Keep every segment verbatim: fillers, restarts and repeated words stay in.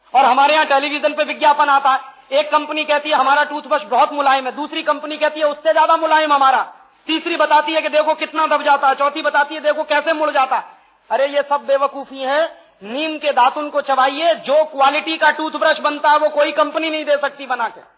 और हमारे यहाँ टेलीविजन पे विज्ञापन आता है, एक कंपनी कहती है हमारा टूथब्रश बहुत मुलायम है, दूसरी कंपनी कहती है उससे ज्यादा मुलायम हमारा, तीसरी बताती है कि देखो कितना दब जाता है, चौथी बताती है देखो कैसे मुड़ जाता है। अरे ये सब बेवकूफी है। नीम के दातुन को चबाइए, जो क्वालिटी का टूथब्रश बनता है वो कोई कंपनी नहीं दे सकती बना के।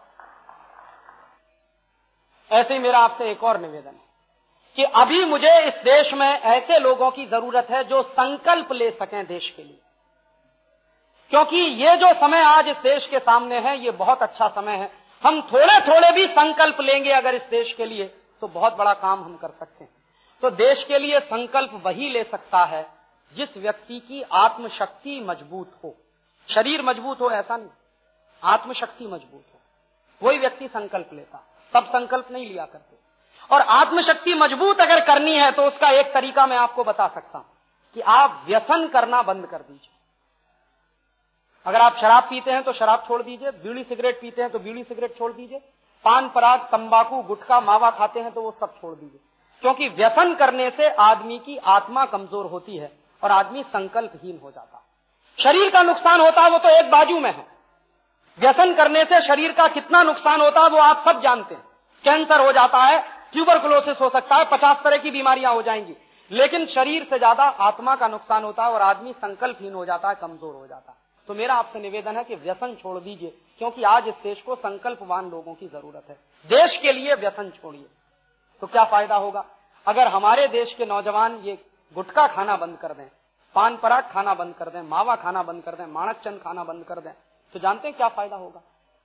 ऐसे ही मेरा आपसे एक और निवेदन है कि अभी मुझे इस देश में ऐसे लोगों की जरूरत है जो संकल्प ले सकें देश के लिए, क्योंकि ये जो समय आज इस देश के सामने है ये बहुत अच्छा समय है। हम थोड़े थोड़े भी संकल्प लेंगे अगर इस देश के लिए तो बहुत बड़ा काम हम कर सकते हैं। तो देश के लिए संकल्प वही ले सकता है जिस व्यक्ति की आत्मशक्ति मजबूत हो। शरीर मजबूत हो ऐसा नहीं, आत्मशक्ति मजबूत हो, वही व्यक्ति संकल्प लेता। सब संकल्प नहीं लिया करते। और आत्मशक्ति मजबूत अगर करनी है तो उसका एक तरीका मैं आपको बता सकता हूं कि आप व्यसन करना बंद कर दीजिए। अगर आप शराब पीते हैं तो शराब छोड़ दीजिए, बीड़ी सिगरेट पीते हैं तो बीड़ी सिगरेट छोड़ दीजिए, पान पराग तंबाकू गुटखा मावा खाते हैं तो वो सब छोड़ दीजिए। क्योंकि व्यसन करने से आदमी की आत्मा कमजोर होती है और आदमी संकल्पहीन हो जाता है। शरीर का नुकसान होता है वो तो एक बाजू में है, व्यसन करने से शरीर का कितना नुकसान होता है वो आप सब जानते हैं। कैंसर हो जाता है, ट्यूबरकुलोसिस हो सकता है, पचास तरह की बीमारियां हो जाएंगी, लेकिन शरीर से ज्यादा आत्मा का नुकसान होता है और आदमी संकल्पहीन हो जाता है, कमजोर हो जाता है। तो मेरा आपसे निवेदन है कि व्यसन छोड़ दीजिए, क्योंकि आज इस देश को संकल्पवान लोगों की जरूरत है। देश के लिए व्यसन छोड़िए तो क्या फायदा होगा। अगर हमारे देश के नौजवान ये गुटखा खाना बंद कर दें, पान पराग खाना बंद कर दें, मावा खाना बंद कर दें, माणक चंद खाना बंद कर दें, तो जानते हैं क्या फायदा होगा।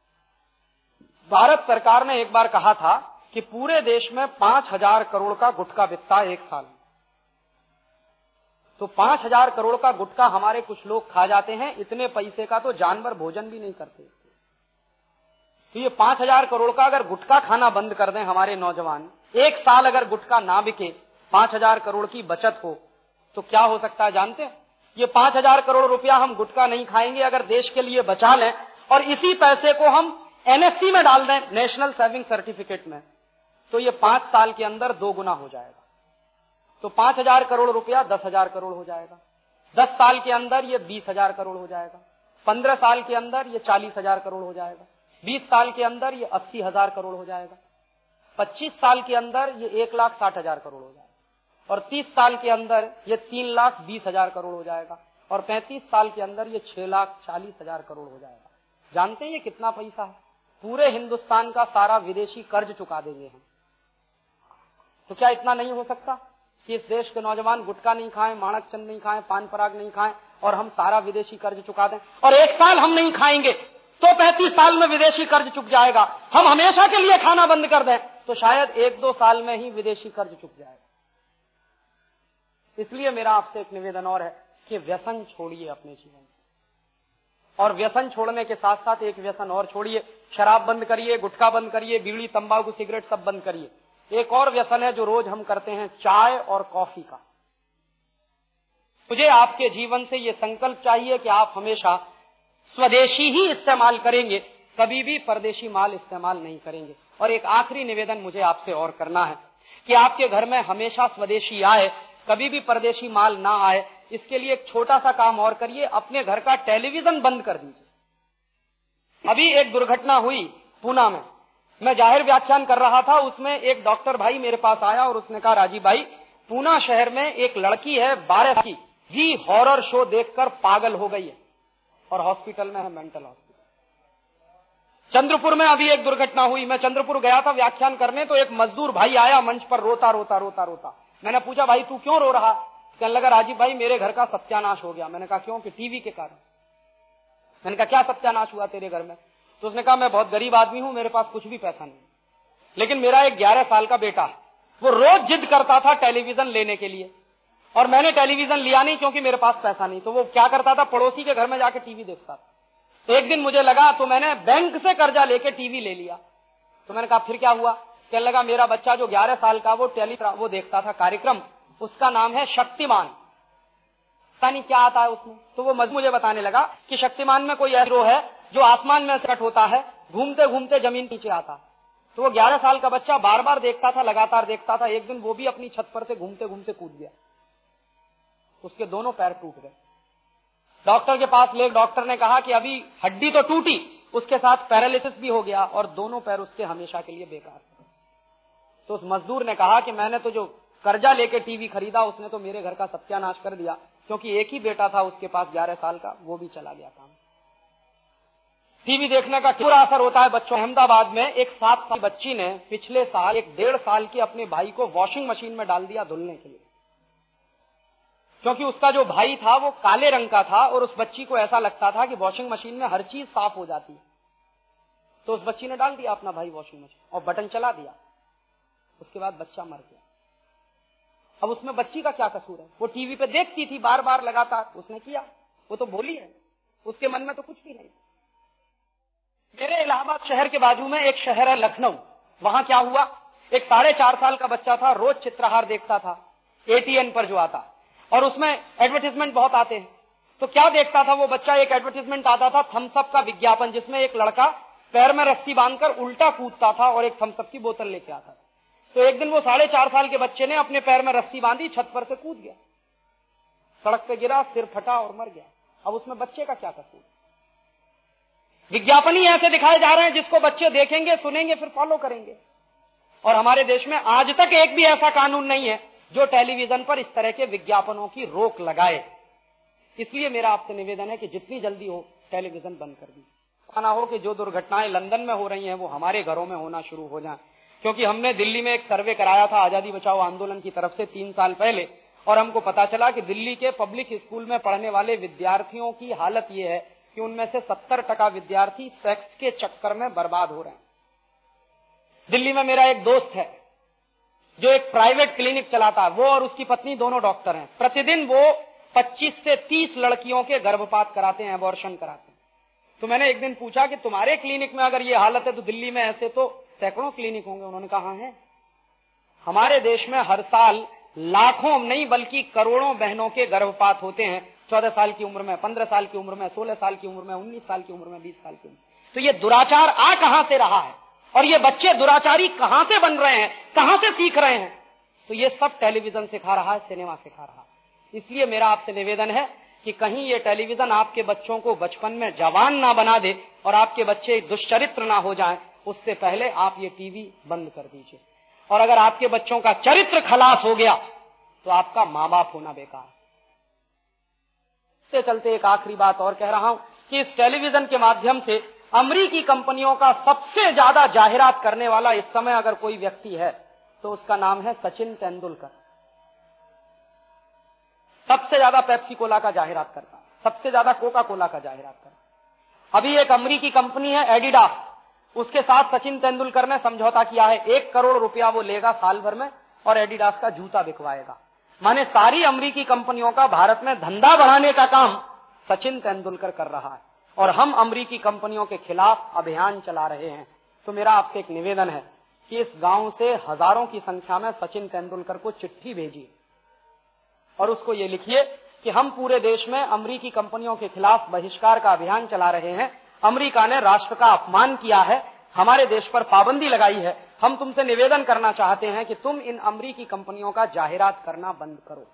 भारत सरकार ने एक बार कहा था कि पूरे देश में पांच हजार करोड़ का गुटखा बिकता है एक साल। तो पांच हजार करोड़ का गुटखा हमारे कुछ लोग खा जाते हैं, इतने पैसे का तो जानवर भोजन भी नहीं करते। तो ये पांच हजार करोड़ का अगर गुटखा खाना बंद कर दें हमारे नौजवान, एक साल अगर गुटखा ना बिके, पांच हजार करोड़ की बचत हो, तो क्या हो सकता है जानते हैं। ये पांच हजार करोड़ रुपया हम गुटखा नहीं खाएंगे, अगर देश के लिए बचा लें और इसी पैसे को हम एनएससी में डाल दें, नेशनल सेविंग सर्टिफिकेट में, तो ये पांच साल के अंदर दो गुना हो जाएगा। तो पांच हजार करोड़ रुपया दस हजार करोड़ हो जाएगा, दस साल के अंदर ये बीस हजार करोड़ हो जाएगा, पंद्रह साल के अंदर ये चालीस हजार करोड़ हो जाएगा, बीस साल के अंदर ये अस्सी हजार करोड़ हो जाएगा, पच्चीस साल के अंदर ये एक लाख साठ हजार करोड़ हो जाएगा, और तीस साल के अंदर ये तीन लाख बीस हजार करोड़ हो जाएगा, और पैंतीस साल के अंदर ये छह लाख चालीस हजार करोड़ हो जाएगा। जानते हैं ये कितना पैसा है। पूरे हिंदुस्तान का सारा विदेशी कर्ज चुका देंगे हम। तो क्या इतना नहीं हो सकता कि इस देश के नौजवान गुटखा नहीं खाएं, माणक चंद नहीं खाएं, पान पराग नहीं खाएं और हम सारा विदेशी कर्ज चुका दें। और एक साल हम नहीं खाएंगे तो पैंतीस साल में विदेशी कर्ज चुक जाएगा। हम हमेशा के लिए खाना बंद कर दें तो शायद एक दो साल में ही विदेशी कर्ज चुक जाएगा। इसलिए मेरा आपसे एक निवेदन और है कि व्यसन छोड़िए अपने जीवन में, और व्यसन छोड़ने के साथ साथ एक व्यसन और छोड़िए, शराब बंद करिए, गुटखा बंद करिए, बीड़ी तंबाकू सिगरेट सब बंद करिए। एक और व्यसन है जो रोज हम करते हैं, चाय और कॉफी का। मुझे आपके जीवन से ये संकल्प चाहिए कि आप हमेशा स्वदेशी ही इस्तेमाल करेंगे, कभी भी परदेशी माल इस्तेमाल नहीं करेंगे। और एक आखिरी निवेदन मुझे आपसे और करना है कि आपके घर में हमेशा स्वदेशी आए, कभी भी परदेशी माल ना आए। इसके लिए एक छोटा सा काम और करिए, अपने घर का टेलीविजन बंद कर दीजिए। अभी एक दुर्घटना हुई पूना में, मैं जाहिर व्याख्यान कर रहा था, उसमें एक डॉक्टर भाई मेरे पास आया और उसने कहा, राजीव भाई, पूना शहर में एक लड़की है बारह की, जी हॉरर शो देखकर पागल हो गई है और हॉस्पिटल में है, मेंटल हॉस्पिटल। चंद्रपुर में अभी एक दुर्घटना हुई, मैं चंद्रपुर गया था व्याख्यान करने, तो एक मजदूर भाई आया मंच पर रोता रोता रोता रोता। मैंने पूछा, भाई तू क्यों रो रहा? कहने लगा, राजीव भाई मेरे घर का सत्यानाश हो गया। मैंने कहा क्यों? कि टीवी के कारण। मैंने कहा क्या सत्यानाश हुआ तेरे घर में? तो उसने कहा, मैं बहुत गरीब आदमी हूं, मेरे पास कुछ भी पैसा नहीं, लेकिन मेरा एक ग्यारह साल का बेटा है, वो रोज जिद करता था टेलीविजन लेने के लिए, और मैंने टेलीविजन लिया नहीं क्योंकि मेरे पास पैसा नहीं। तो वो क्या करता था, पड़ोसी के घर में जाके टीवी देखता था। एक दिन मुझे लगा तो मैंने बैंक से कर्जा लेके टीवी ले लिया। तो मैंने कहा फिर क्या हुआ? कहने लगा, मेरा बच्चा जो ग्यारह साल का, वो टेली वो देखता था कार्यक्रम, उसका नाम है शक्तिमान, पता नहीं क्या आता है उसमें। तो वो मुझे बताने लगा कि शक्तिमान में कोई हीरो है जो आसमान में कट होता है, घूमते घूमते जमीन नीचे आता। तो वो ग्यारह साल का बच्चा बार बार देखता था, लगातार देखता था। एक दिन वो भी अपनी छत पर से घूमते घूमते कूद गया, उसके दोनों पैर टूट गए। डॉक्टर के पास ले, डॉक्टर ने कहा कि अभी हड्डी तो टूटी, उसके साथ पैरालिसिस भी हो गया और दोनों पैर उसके हमेशा के लिए बेकार। तो उस मजदूर ने कहा कि मैंने तो जो कर्जा लेके टीवी खरीदा उसने तो मेरे घर का सत्यानाश कर दिया, क्योंकि एक ही बेटा था उसके पास ग्यारह साल का, वो भी चला गया काम। टीवी देखने का बुरा असर होता है बच्चों। अहमदाबाद में एक सात साल की बच्ची ने पिछले साल एक डेढ़ साल की अपने भाई को वॉशिंग मशीन में डाल दिया धुलने के लिए, क्योंकि उसका जो भाई था वो काले रंग का था और उस बच्ची को ऐसा लगता था कि वॉशिंग मशीन में हर चीज साफ हो जाती है। तो उस बच्ची ने डाल दिया अपना भाई वॉशिंग मशीन और बटन चला दिया, उसके बाद बच्चा मर गया। अब उसमें बच्ची का क्या कसूर है? वो टीवी पे देखती थी बार बार लगातार, उसने किया, वो तो भोली है, उसके मन में तो कुछ भी नहीं। मेरे इलाहाबाद शहर के बाजू में एक शहर है लखनऊ, वहां क्या हुआ, एक साढ़े चार साल का बच्चा था, रोज चित्रहार देखता था एटीएन पर जो आता, और उसमें एडवर्टीजमेंट बहुत आते हैं। तो क्या देखता था वो बच्चा, एक एडवर्टीजमेंट आता था थम्स अप का विज्ञापन, जिसमें एक लड़का पैर में रस्सी बांधकर उल्टा कूदता था और एक थम्स अप की बोतल लेके आता था। तो एक दिन वो साढ़े चार साल के बच्चे ने अपने पैर में रस्सी बांधी, छत पर से कूद गया, सड़क पे गिरा, सिर फटा और मर गया। अब उसमें बच्चे का क्या कसूर? विज्ञापन ही ऐसे दिखाए जा रहे हैं जिसको बच्चे देखेंगे, सुनेंगे, फिर फॉलो करेंगे। और हमारे देश में आज तक एक भी ऐसा कानून नहीं है जो टेलीविजन पर इस तरह के विज्ञापनों की रोक लगाए। इसलिए मेरा आपसे निवेदन है कि जितनी जल्दी हो टेलीविजन बंद कर दी। ना हो कि जो दुर्घटनाएं लंदन में हो रही हैं वो हमारे घरों में होना शुरू हो जाएं। क्योंकि हमने दिल्ली में एक सर्वे कराया था आजादी बचाओ आंदोलन की तरफ से तीन साल पहले, और हमको पता चला कि दिल्ली के पब्लिक स्कूल में पढ़ने वाले विद्यार्थियों की हालत ये है कि उनमें से सत्तर टका विद्यार्थी सेक्स के चक्कर में बर्बाद हो रहे हैं। दिल्ली में मेरा एक दोस्त है जो एक प्राइवेट क्लिनिक चलाता है, वो और उसकी पत्नी दोनों डॉक्टर हैं। प्रतिदिन वो पच्चीस से तीस लड़कियों के गर्भपात कराते हैं, अबॉर्शन कराते हैं। तो मैंने एक दिन पूछा कि तुम्हारे क्लिनिक में अगर ये हालत है तो दिल्ली में ऐसे तो सैकड़ों क्लिनिक होंगे। उन्होंने कहा है, हमारे देश में हर साल लाखों नहीं बल्कि करोड़ों बहनों के गर्भपात होते हैं, चौदह साल की उम्र में, पंद्रह साल की उम्र में, सोलह साल की उम्र में, उन्नीस साल की उम्र में, बीस साल की उम्र में। तो ये दुराचार आ कहां से रहा है और ये बच्चे दुराचारी कहां से बन रहे हैं, कहां से सीख रहे हैं? तो ये सब टेलीविजन सिखा रहा है, सिनेमा सिखा रहा है। इसलिए मेरा आपसे निवेदन है कि कहीं ये टेलीविजन आपके बच्चों को बचपन में जवान ना बना दे और आपके बच्चे दुष्चरित्र ना हो जाएं, उससे पहले आप ये टीवी बंद कर दीजिए। और अगर आपके बच्चों का चरित्र खलास हो गया तो आपका माँ बाप होना बेकार। इससे चलते एक आखिरी बात और कह रहा हूं कि इस टेलीविजन के माध्यम से अमेरिकी कंपनियों का सबसे ज्यादा जाहिरात करने वाला इस समय अगर कोई व्यक्ति है तो उसका नाम है सचिन तेंदुलकर। सबसे ज्यादा पेप्सी कोला का जाहिरात करता, सबसे ज्यादा कोका कोला का जाहिरात करता। अभी एक अमेरिकी कंपनी है एडिडास, उसके साथ सचिन तेंदुलकर ने समझौता किया है, एक करोड़ रुपया वो लेगा साल भर में और एडिडास का जूता बिकवाएगा। माने सारी अमेरिकी कंपनियों का भारत में धंधा बढ़ाने का काम सचिन तेंदुलकर कर रहा है और हम अमेरिकी कंपनियों के खिलाफ अभियान चला रहे हैं। तो मेरा आपसे एक निवेदन है कि इस गांव से हजारों की संख्या में सचिन तेंदुलकर को चिट्ठी भेजिए और उसको ये लिखिए कि हम पूरे देश में अमेरिकी कंपनियों के खिलाफ बहिष्कार का अभियान चला रहे हैं। अमेरिका ने राष्ट्र का अपमान किया है, हमारे देश पर पाबंदी लगाई है। हम तुमसे निवेदन करना चाहते हैं कि तुम इन अमेरिकी कंपनियों का जाहिरात करना बंद करो।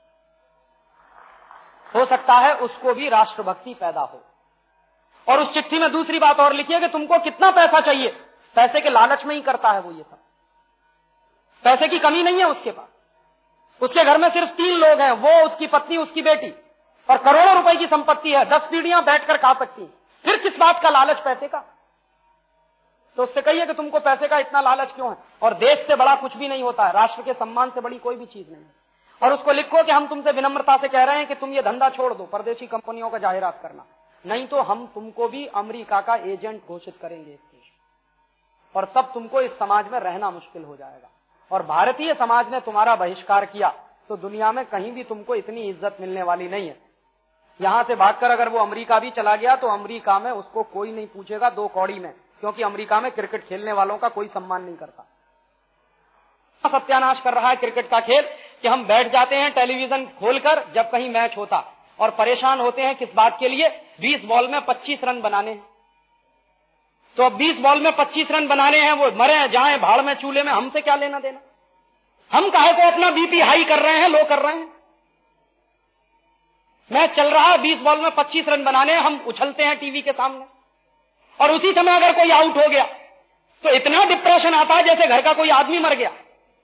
हो सकता है उसको भी राष्ट्रभक्ति पैदा हो। और उस चिट्ठी में दूसरी बात और लिखिए कि तुमको कितना पैसा चाहिए, पैसे के लालच में ही करता है वो ये सब। पैसे की कमी नहीं है उसके पास, उसके घर में सिर्फ तीन लोग हैं, वो, उसकी पत्नी, उसकी बेटी, और करोड़ों रुपए की संपत्ति है, दस पीढ़ियां बैठकर खा सकती हैं। फिर किस बात का लालच पैसे का? तो उससे कहिए कि तुमको पैसे का इतना लालच क्यों है। और देश से बड़ा कुछ भी नहीं होता है, राष्ट्र के सम्मान से बड़ी कोई भी चीज नहीं है। और उसको लिखो कि हम तुमसे विनम्रता से कह रहे हैं कि तुम ये धंधा छोड़ दो, परदेशी कंपनियों का जाहिरात करना, नहीं तो हम तुमको भी अमेरिका का एजेंट घोषित करेंगे इस देश, और तब तुमको इस समाज में रहना मुश्किल हो जाएगा। और भारतीय समाज ने तुम्हारा बहिष्कार किया तो दुनिया में कहीं भी तुमको इतनी इज्जत मिलने वाली नहीं है। यहां से भागकर अगर वो अमेरिका भी चला गया तो अमेरिका में उसको कोई नहीं पूछेगा दो कौड़ी में, क्योंकि अमेरिका में क्रिकेट खेलने वालों का कोई सम्मान नहीं करता। सत्यानाश कर रहा है क्रिकेट का खेल कि हम बैठ जाते हैं टेलीविजन खोलकर जब कहीं मैच होता और परेशान होते हैं किस बात के लिए, बीस बॉल में पच्चीस रन बनाने हैं। तो अब बीस बॉल में पच्चीस रन बनाने हैं, वो मरे जाएं भाड़ में चूल्हे में, हमसे क्या लेना देना? हम काहे को अपना बीपी हाई कर रहे हैं, लो कर रहे हैं? मैच चल रहा है, बीस बॉल में पच्चीस रन बनाने, हम उछलते हैं टीवी के सामने, और उसी समय अगर कोई आउट हो गया तो इतना डिप्रेशन आता है जैसे घर का कोई आदमी मर गया।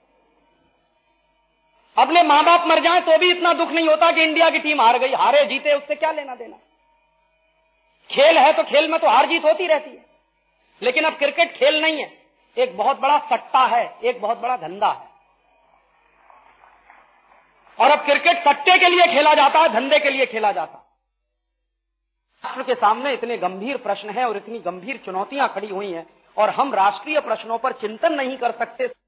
अपने मां बाप मर जाए तो भी इतना दुख नहीं होता कि इंडिया की टीम हार गई। हारे जीते उससे क्या लेना देना। खेल है तो खेल में तो हार जीत होती रहती है, लेकिन अब क्रिकेट खेल नहीं है, एक बहुत बड़ा सट्टा है, एक बहुत बड़ा धंधा है। और अब क्रिकेट सट्टे के लिए खेला जाता है, धंधे के लिए खेला जाता है। राष्ट्र के सामने इतने गंभीर प्रश्न हैं और इतनी गंभीर चुनौतियां खड़ी हुई हैं, और हम राष्ट्रीय प्रश्नों पर चिंतन नहीं कर सकते।